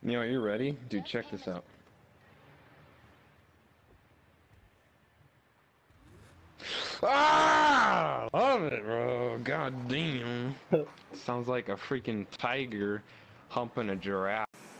Neil, you ready? Dude, check this out. Ah! Love it, bro. God damn. Sounds like a freaking tiger humping a giraffe.